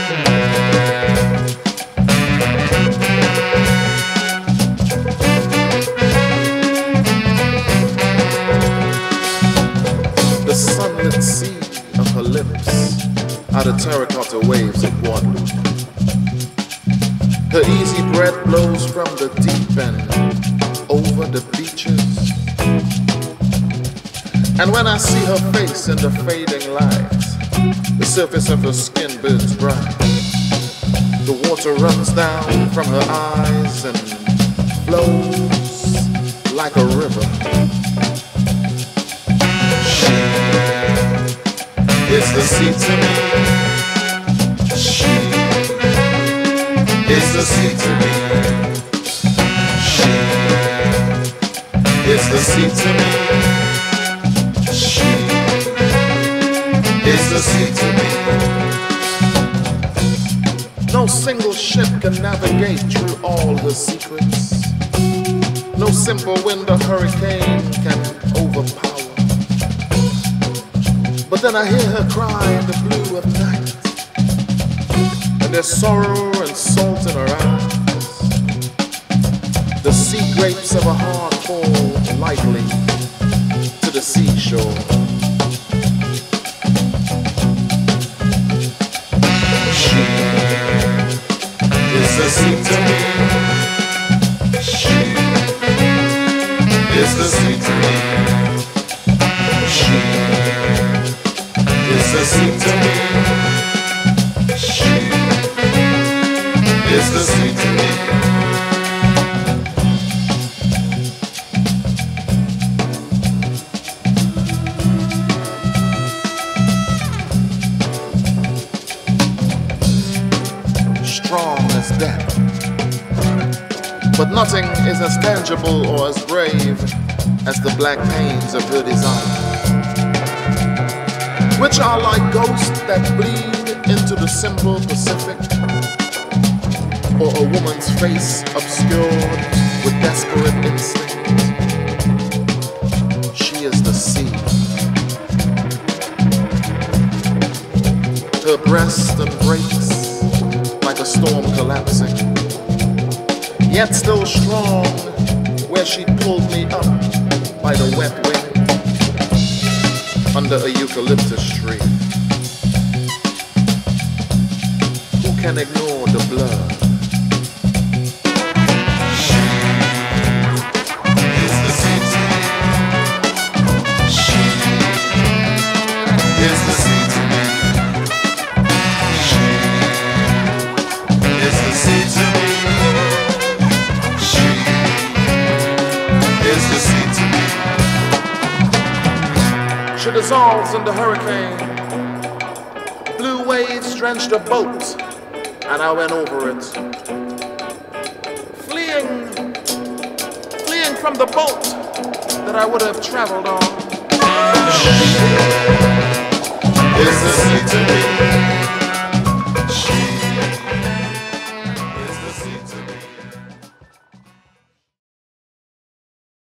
The sunlit sea of her lips are the terracotta waves of water. Her easy breath blows from the deep end over the beaches. And when I see her face in the fading light, the surface of her skin burns bright. The water runs down from her eyes and flows like a river. She is the sea to me. She is the sea to me. She is the sea to me. She is the sea to me. No single ship can navigate through all her secrets. No simple wind or hurricane can overpower. But then I hear her cry in the blue of night, and there's sorrow and salt in her eyes. The sea grapes of her heart fall lightly to the seashore. She is the sea to me. She is the sea to me. She is the sea to me. She is the sea to me. Strong as death, but nothing is as tangible or as brave as the black pains of her desire, which are like ghosts that bleed into the simple Pacific, or a woman's face obscured with desperate instinct. She is the sea. Her breast embraces like a storm collapsing, yet still strong where she pulled me up by the wet wing under a eucalyptus tree. Who can ignore the blood? She is the sea to me. She is the sea to me. She is the sea to me. She is the sea to me. She dissolves in the hurricane. Blue waves drenched the boat, and I went over it, fleeing from the boat that I would have traveled on. She is the sea to me.